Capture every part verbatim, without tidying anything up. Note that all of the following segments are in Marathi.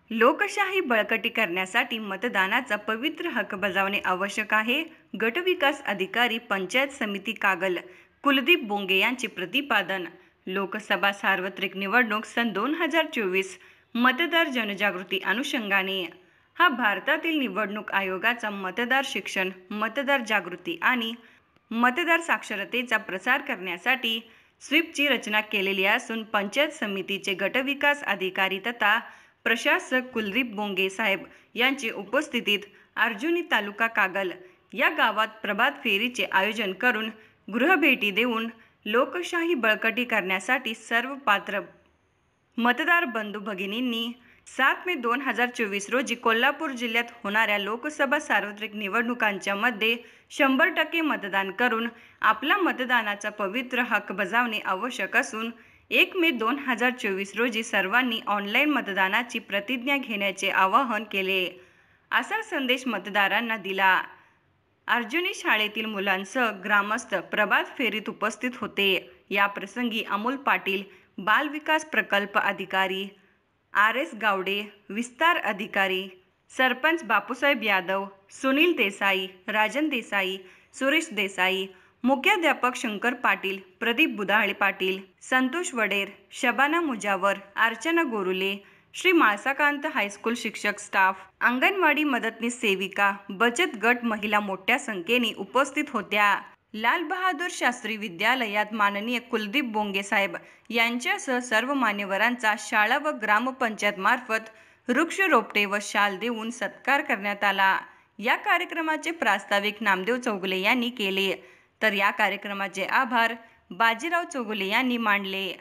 लोकशाही बळकटी करण्यासाठी मतदानाचा पवित्र हक्क बजावणे आवश्यक आहे. गटविकास अधिकारी पंचायत समिती कागल कुलदीप बोंगे यांचे प्रतिपादन. लोकसभा सार्वत्रिक निवडणूक सन दोन हजार चोवीस मतदार जनजागृती अनुषंगाने हा भारतातील निवडणूक आयोगाचा मतदार शिक्षण, मतदार जागृती आणि मतदार साक्षरतेचा प्रसार करण्यासाठी स्वीपची रचना केलेली असून पंचायत समितीचे गटविकास अधिकारी तथा प्रशासक कुलदीप बोंगे साहेब यांची उपस्थितीत अर्जुनी तालुका कागल या गावात प्रभात फेरीचे आयोजन करून गृहभेटी देऊन लोकशाही बळकटी करण्यासाठी सर्व पात्र मतदार बंधू भगिनींनी सात मे दोन हजार चोवीस रोजी कोल्हापूर जिल्ह्यात होणाऱ्या लोकसभा सार्वत्रिक निवडणुकांच्या मध्ये शंभर टक्के मतदान करून आपला मतदानाचा पवित्र हक्क बजावणे आवश्यक असून एक मे दोन हजार चोवीस रोजी सर्वांनी ऑनलाईन मतदानाची प्रतिज्ञा घेण्याचे आवाहन केले, असा संदेश मतदारांना दिला. अर्जुनी शाळेतील मुलांसह ग्रामस्थ प्रभात फेरीत उपस्थित होते. या प्रसंगी अमोल पाटील, बाल विकास प्रकल्प अधिकारी, आर एस गावडे, विस्तार अधिकारी, सरपंच बापूसाहेब यादव, सुनील देसाई, राजन देसाई, सुरेश देसाई, मुख्याध्यापक शंकर पाटील, प्रदीप बुधाळे पाटील, संतोष वडेर, शबाना मुजावर, अर्चना गोरुले, श्री माळसाकांत हायस्कूल शिक्षक स्टाफ, अंगणवाडी मदतनीस सेविका, बचत गट महिला मोठ्या संख्येने उपस्थित होत्या. लाल बहादूर शास्त्री विद्यालयात माननीय कुलदीप बोंगे साहेब यांच्यासह सर्व मान्यवरांचा शाळा व ग्रामपंचायत मार्फत वृक्ष रोपटे व शाल देऊन सत्कार करण्यात आला. या कार्यक्रमाचे प्रास्ताविक नामदेव चौगुले यांनी केले, तर या कार्यक्रमाचे आभार बाजीराव चौगुले यांनी मानले.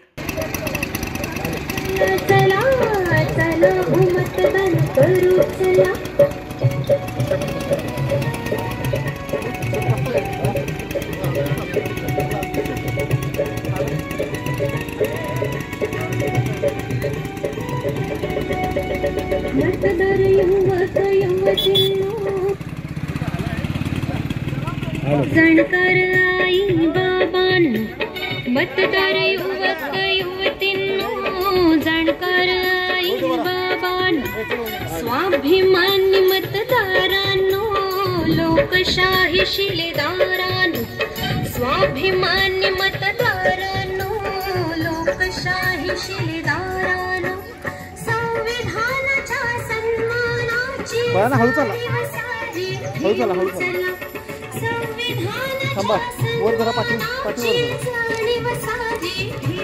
चला चला मतदान करू चला. मतदार युवक युवतींनो, जाणकार आई बाबांनो, मतदार युवक युवतींनो, जाणकार आई बाबांनो, स्वाभिमानी मतदारांनो, लोकशाही शिलेदारांनो, स्वाभिमानी मतदारांनो, लोकशाही शिलेदारांनो, संविधानाच्या सन्मानाची संविधानाच्या सन्मानाची जाणीव साधी